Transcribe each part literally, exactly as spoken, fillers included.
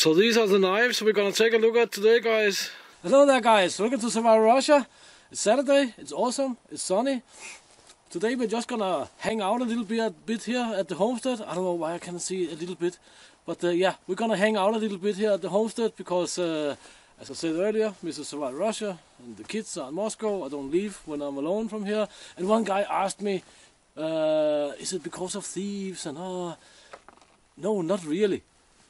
So these are the knives we're gonna take a look at today, guys. Hello there, guys. Welcome to Survival Russia. It's Saturday. It's awesome. It's sunny. Today we're just gonna hang out a little bit, bit here at the homestead. I don't know why I can't see a little bit, but uh, yeah, we're gonna hang out a little bit here at the homestead because, uh, as I said earlier, Missus Survival Russia and the kids are in Moscow. I don't leave when I'm alone from here. And one guy asked me, uh, "Is it because of thieves?" And oh, no, not really.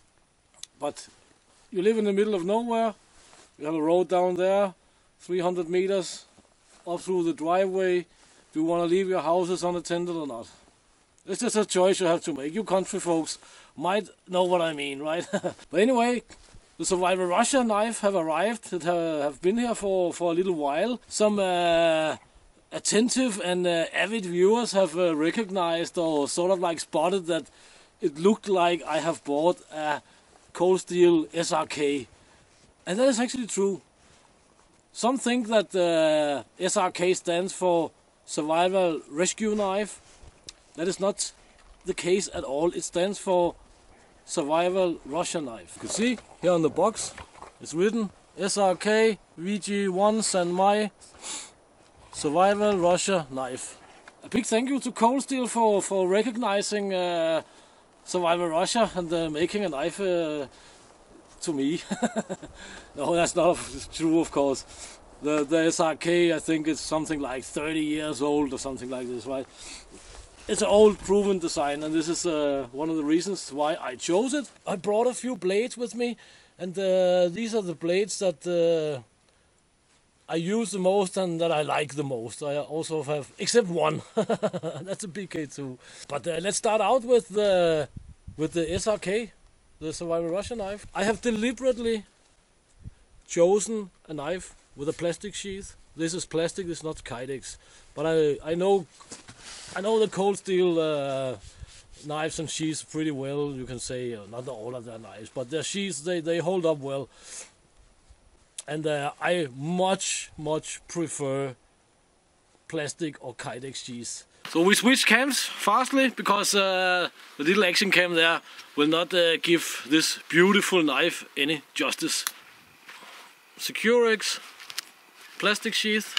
But you live in the middle of nowhere. You have a road down there, three hundred meters up through the driveway. Do you want to leave your houses unattended or not? It's just a choice you have to make. You country folks might know what I mean, right? But anyway, the Survival Russia knife have arrived. It have, have been here for, for a little while. Some uh, attentive and uh, avid viewers have uh, recognized or sort of like spotted that it looked like I have bought a cold steel S R K. And that is actually true. Some think that uh, S R K stands for Survival Rescue Knife. That is not the case at all. It stands for Survival Russia Knife. You can see here on the box it's written S R K V G one San Mai Survival Russia Knife. A big thank you to Cold Steel for, for recognizing uh, Survival Russia and uh, making a knife uh, to me. No, that's not true, of course. The, the S R K, I think it's something like thirty years old or something like this, right? It's an old proven design, and this is uh, one of the reasons why I chose it. I brought a few blades with me, and uh, these are the blades that uh, I use the most and that I like the most. I also have, except one, that's a B K two. But uh, let's start out with the, with the S R K, the Survival Russia knife. I have deliberately chosen a knife with a plastic sheath. This is plastic, this is not Kydex. But I, I know I know the cold steel uh, knives and sheaths pretty well, you can say. Uh, not all of their knives, but their sheaths, they, they hold up well. And uh, I much, much prefer plastic or Kydex sheaths. So we switch cams fastly because uh, the little action cam there will not uh, give this beautiful knife any justice. Securex plastic sheath.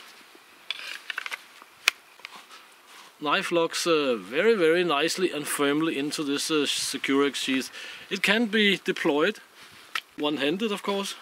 Knife locks uh, very very nicely and firmly into this uh, Securex sheath. It can be deployed one-handed, of course.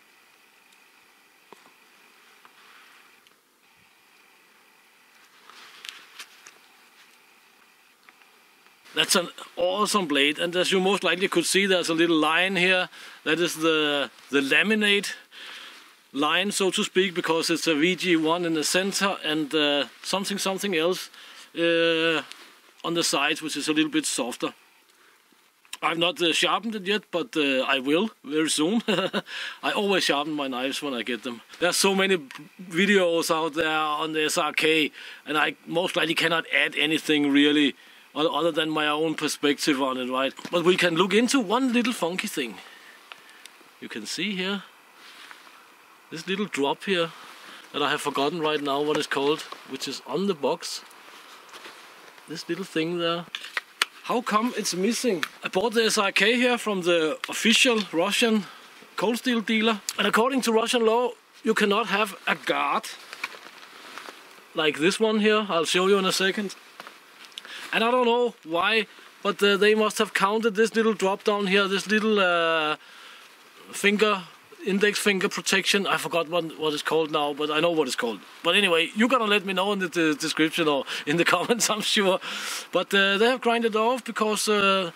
That's an awesome blade, and as you most likely could see, there's a little line here. That is the the laminate line, so to speak, because it's a V G one in the center and uh, something something else uh, on the sides, which is a little bit softer. I've not uh, sharpened it yet, but uh, I will very soon. I always sharpen my knives when I get them. There's so many videos out there on the S R K, and I most likely cannot add anything really other than my own perspective on it, right? But we can look into one little funky thing. You can see here this little drop here that I have forgotten right now what it's called, which is on the box. This little thing there. How come it's missing? I bought the S R K here from the official Russian cold steel dealer, and according to Russian law you cannot have a guard like this one here. I'll show you in a second. And I don't know why, but uh, they must have counted this little drop down here, this little uh, finger, index finger protection. I forgot what, what it's called now, but I know what it's called. But anyway, you're gonna let me know in the, the description or in the comments, I'm sure. But uh, they have grinded off because uh,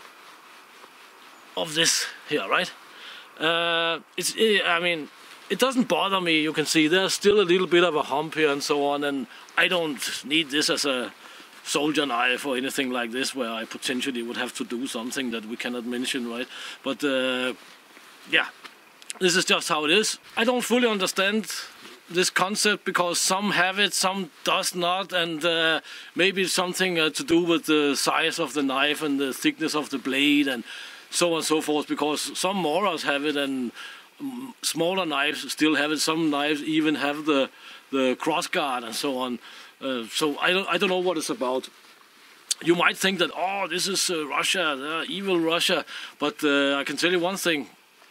of this here, right? Uh, it's, I mean, it doesn't bother me. You can see there's still a little bit of a hump here and so on, and I don't need this as a soldier knife or anything like this where I potentially would have to do something that we cannot mention, right? But uh, yeah, this is just how it is. I don't fully understand this concept because some have it, some does not, and uh, maybe it's something uh, to do with the size of the knife and the thickness of the blade and so on and so forth, because some mortars have it and smaller knives still have it. Some knives even have the the cross guard and so on. Uh, so I don't I don't know what it's about. You might think that, oh, this is uh, Russia, uh, evil Russia, but uh, I can tell you one thing: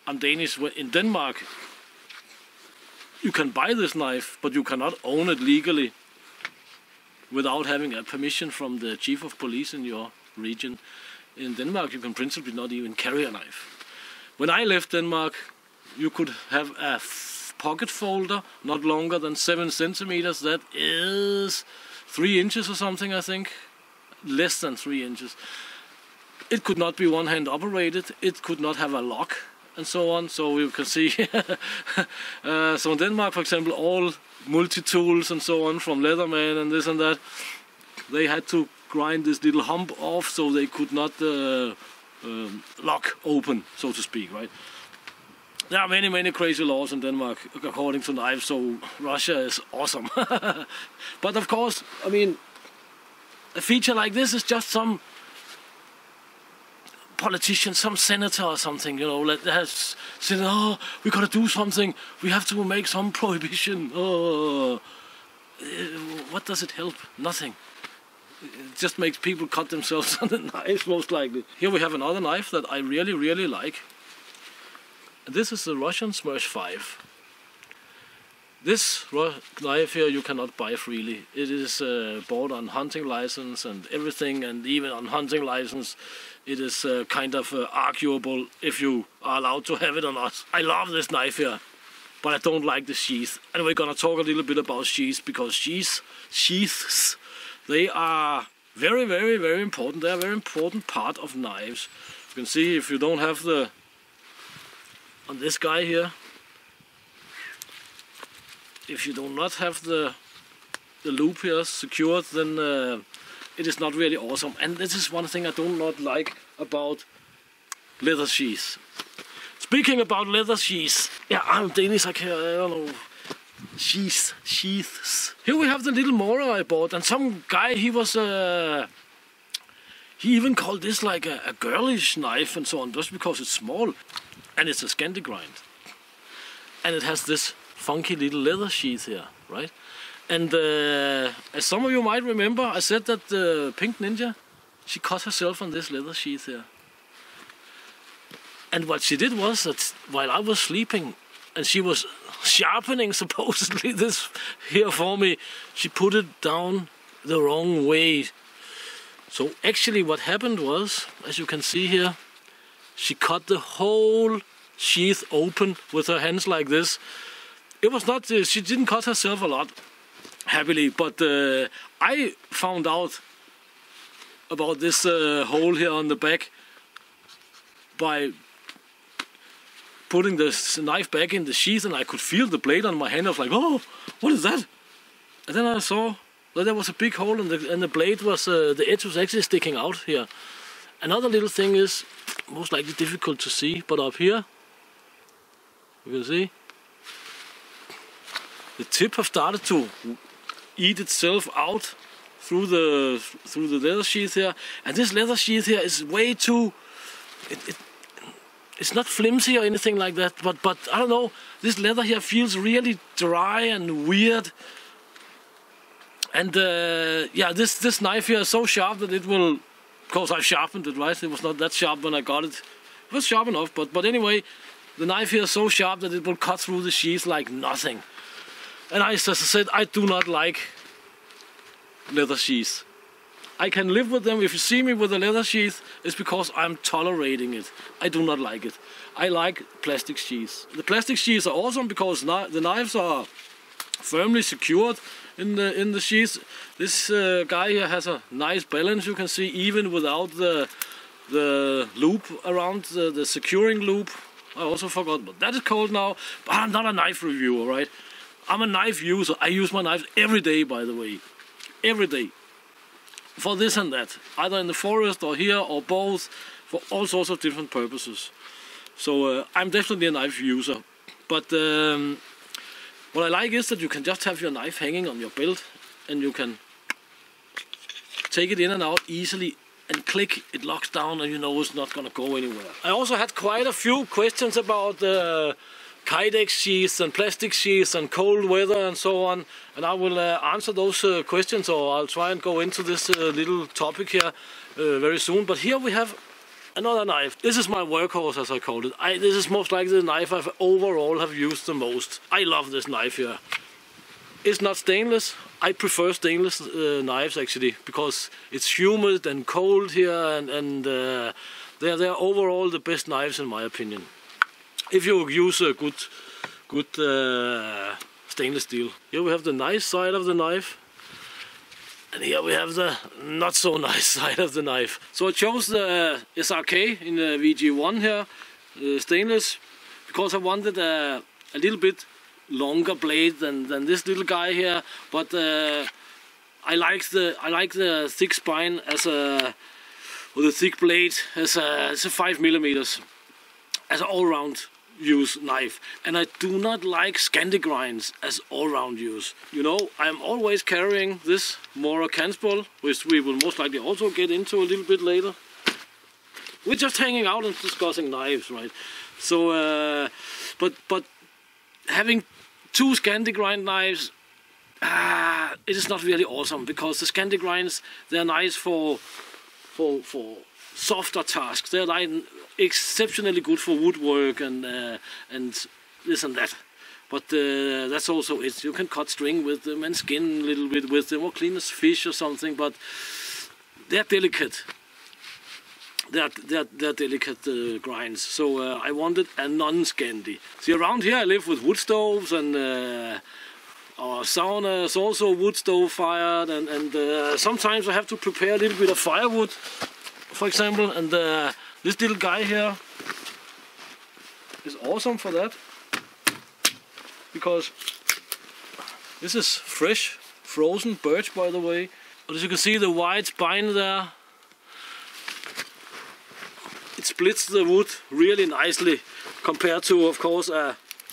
I'm Danish. In Denmark, you can buy this knife, but you cannot own it legally without having a permission from the chief of police in your region. In Denmark, you can principally not even carry a knife. When I left Denmark, you could have a pocket folder not longer than seven centimeters. That is three inches or something, I think. Less than three inches. It could not be one-hand operated. It could not have a lock, and so on. So you can see. uh, so in Denmark, for example, all multi-tools and so on from Leatherman and this and that, they had to grind this little hump off so they could not uh, um, lock open, so to speak, right? There are many, many crazy laws in Denmark according to knives, so Russia is awesome. But of course, I mean, a feature like this is just some politician, some senator or something, you know, that has said, oh, we gotta do something, we have to make some prohibition. Oh, what does it help? Nothing. It just makes people cut themselves on the knives, most likely. Here we have another knife that I really, really like. This is the Russian Smersh five. This knife here you cannot buy freely. It is uh, bought on hunting license and everything, and even on hunting license it is uh, kind of uh, arguable if you are allowed to have it or not. I love this knife here, but I don't like the sheath. And we're gonna talk a little bit about sheaths, because sheaths, sheaths, they are very, very, very important. They are a very important part of knives. You can see if you don't have the, on this guy here, if you do not have the the loop here secured, then uh, it is not really awesome. And this is one thing I do not like about leather sheaths. Speaking about leather sheaths, yeah, I'm Danish, I, can, I don't know, sheaths, sheaths. Here we have the little Mora I bought, and some guy, he was, uh, he even called this like a, a girlish knife and so on, just because it's small. And it's a Scandi grind. And it has this funky little leather sheath here, right? And uh, as some of you might remember, I said that the Pink Ninja, she cut herself on this leather sheath here. And what she did was that while I was sleeping and she was sharpening supposedly this here for me, she put it down the wrong way. So actually what happened was, as you can see here, she cut the whole sheath open with her hands like this. It was not, uh, she didn't cut herself a lot, happily, but uh, I found out about this uh, hole here on the back by putting this knife back in the sheath, and I could feel the blade on my hand. I was like, oh, what is that? And then I saw that there was a big hole, and the, and the blade was, uh, the edge was actually sticking out here. Another little thing is, most likely difficult to see, but up here, you can see, the tip have started to eat itself out through the through the leather sheath here, and this leather sheath here is way too. It, it, it's not flimsy or anything like that, but but I don't know. This leather here feels really dry and weird, and uh, yeah, this this knife here is so sharp that it will. Of course, I've sharpened it, right? It was not that sharp when I got it. It was sharp enough, but but anyway, the knife here is so sharp that it will cut through the sheath like nothing. And I, as I said, I do not like leather sheaths. I can live with them. If you see me with a leather sheath, it's because I'm tolerating it. I do not like it. I like plastic sheaths. The plastic sheaths are awesome because the knives are firmly secured in the in the sheath. This uh, guy here has a nice balance, you can see, even without the the loop around the, the securing loop. I also forgot what that is called now. But I'm not a knife reviewer, right? I'm a knife user. I use my knives every day, by the way. Every day. For this and that. Either in the forest or here or both. For all sorts of different purposes. So uh, I'm definitely a knife user. But um, what I like is that you can just have your knife hanging on your belt. And you can take it in and out easily. And click, it locks down and you know it's not going to go anywhere. I also had quite a few questions about uh, Kydex sheaths and plastic sheaths and cold weather and so on, and I will uh, answer those uh, questions, or I'll try and go into this uh, little topic here uh, very soon. But here we have another knife. This is my workhorse, as I called it. I, this is most likely the knife I've overall have used the most. I love this knife here. It's not stainless. I prefer stainless uh, knives actually, because it's humid and cold here, and, and uh, they're, they're overall the best knives in my opinion. If you use a good, good uh, stainless steel. Here we have the nice side of the knife. And here we have the not so nice side of the knife. So I chose the S R K in the V G one here, uh, stainless, because I wanted a, a little bit longer blade than, than this little guy here. But uh, I like the I like the thick spine as a, or the thick blade as a, as a five millimeters as an all-round use knife, and I do not like Scandi grinds as all-round use. You know, I'm always carrying this Mora Kanspol, which we will most likely also get into a little bit later. We're just hanging out and discussing knives, right? So, uh, but but having two Scandi grind knives, uh, it is not really awesome, because the Scandi grinds, they're nice for for for softer tasks. They're like exceptionally good for woodwork and uh, and this and that, but uh, that's also it. You can cut string with them and skin a little bit with them, or clean as fish or something, but they're delicate. They're, they're, they're delicate uh, grinds, so uh, I wanted a non-Scandi. See, around here I live with wood stoves, and uh, our sauna is also wood stove fired, and, and uh, sometimes I have to prepare a little bit of firewood, for example, and uh, this little guy here is awesome for that, because this is fresh, frozen birch, by the way. But as you can see, the wide spine there, it splits the wood really nicely, compared to, of course, a,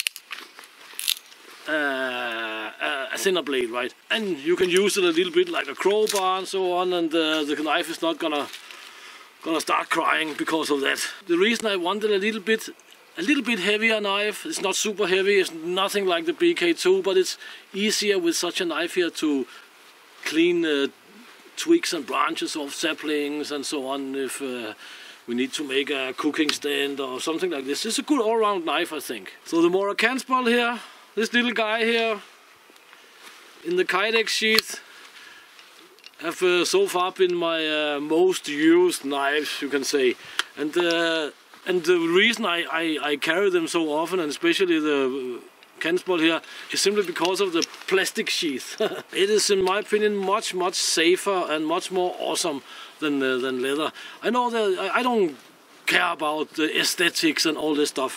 a, a thinner blade, right? And you can use it a little bit like a crowbar and so on, and uh, the knife is not gonna gonna start crying because of that. The reason I wanted a little bit a little bit heavier knife, it's not super heavy, it's nothing like the B K two, but it's easier with such a knife here to clean uh, twigs and branches off saplings and so on, if uh, we need to make a cooking stand or something like this. It's a good all-round knife, I think. So the Mora Kanspol here, this little guy here in the Kydex sheath, have uh, so far been my uh, most used knives, you can say, and uh, and the reason I, I, I carry them so often, and especially the Kanspol here, is simply because of the plastic sheath. It is, in my opinion, much much safer and much more awesome than uh, than leather. I know that I, I don't care about the aesthetics and all this stuff.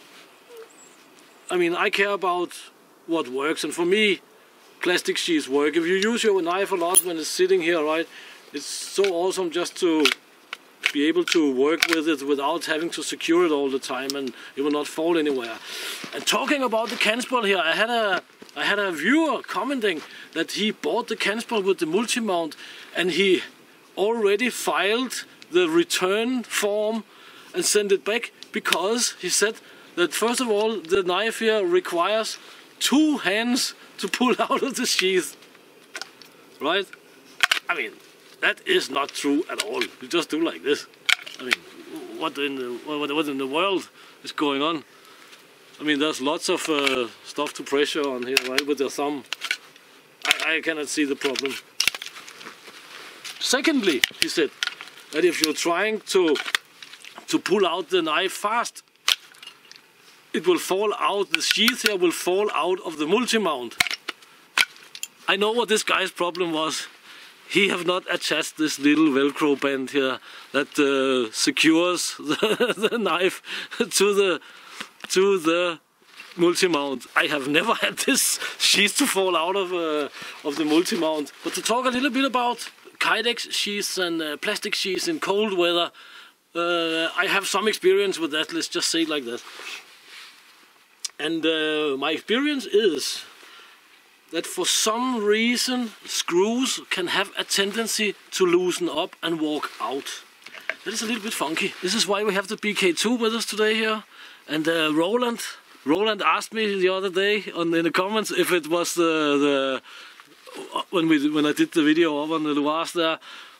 I mean, I care about what works, and for me, plastic sheaths work. If you use your knife a lot when it's sitting here, right, it's so awesome just to be able to work with it without having to secure it all the time, and it will not fall anywhere. And talking about the Kanspol here, I had a I had a viewer commenting that he bought the Kanspol with the multi-mount, and he already filed the return form and sent it back, because he said that first of all the knife here requires two hands to pull out of the sheath, right? I mean, that is not true at all. You just do like this. I mean, what in the what, what in the world is going on? I mean, there's lots of uh, stuff to pressure on here, right, with your thumb. I, I cannot see the problem. Secondly, he said that if you're trying to to pull out the knife fast, it will fall out, the sheath here will fall out of the multi-mount. I know what this guy's problem was. He have not attached this little Velcro band here that uh, secures the, the knife to the to the multi-mount. I have never had this sheath to fall out of uh, of the multi-mount. But to talk a little bit about Kydex sheaths and uh, plastic sheaths in cold weather, uh, I have some experience with that. Let's just say it like that. And uh, my experience is that for some reason screws can have a tendency to loosen up and walk out. That is a little bit funky. This is why we have the B K two with us today here. And uh, Roland, Roland asked me the other day on in the comments if it was the the when we when I did the video over on the Lars there,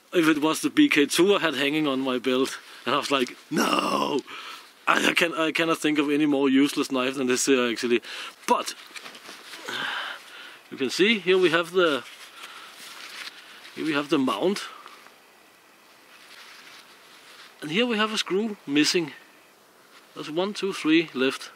if it was the B K two I had hanging on my belt, and I was like, no, I, I can I cannot think of any more useless knife than this here actually. But you can see here we have the here we have the mount, and here we have a screw missing. There's one, two, three left.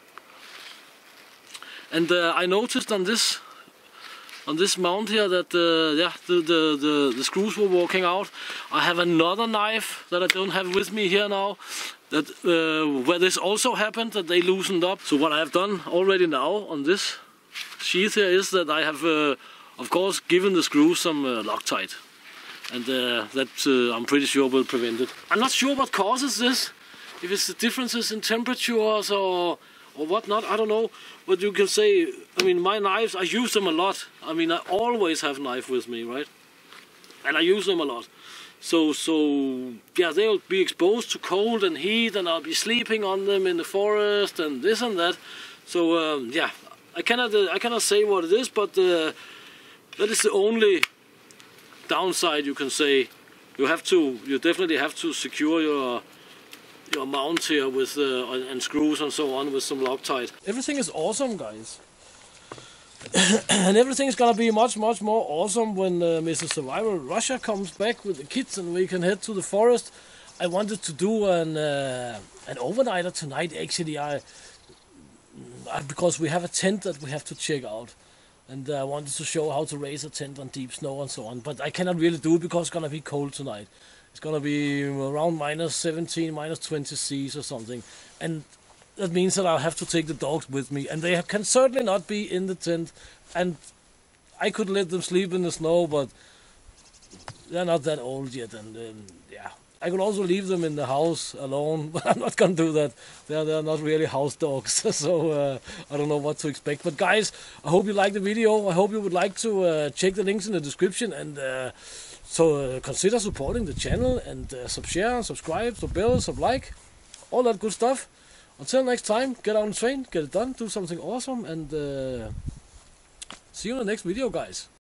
And uh, I noticed on this on this mount here that uh, yeah, the, the, the, the screws were walking out. I have another knife that I don't have with me here now, that uh, where this also happened, that they loosened up. So what I have done already now on this sheath here is that I have uh, of course given the screws some uh, Loctite, and uh, that uh, I'm pretty sure will prevent it. I'm not sure what causes this, if it's the differences in temperatures or or whatnot, I don't know. But you can say, I mean, my knives, I use them a lot. I mean, I always have knife with me, right? And I use them a lot. So, so yeah, they'll be exposed to cold and heat, and I'll be sleeping on them in the forest and this and that. So um, yeah, I cannot, uh, I cannot say what it is, but uh, that is the only downside you can say. You have to, you definitely have to secure your your mount here with uh, and screws and so on with some Loctite. Everything is awesome, guys. And everything is gonna be much much more awesome when uh, Missus Survival Russia comes back with the kids and we can head to the forest. I wanted to do an uh, an overnighter tonight actually, I, I because we have a tent that we have to check out, and uh, I wanted to show how to raise a tent on deep snow and so on, but I cannot really do it because it's gonna be cold tonight. It's gonna be around minus seventeen, minus twenty C's or something, and that means that I'll have to take the dogs with me, and they can certainly not be in the tent. And I could let them sleep in the snow, but they're not that old yet, and um, yeah, I could also leave them in the house alone, but I'm not gonna do that. They're they're not really house dogs, so uh, I don't know what to expect. But guys, I hope you liked the video. I hope you would like to uh, check the links in the description, and. Uh, So uh, consider supporting the channel, and uh, sub share, subscribe, sub bell, sub like, all that good stuff. Until next time, get out and train, get it done, do something awesome, and uh, see you in the next video, guys.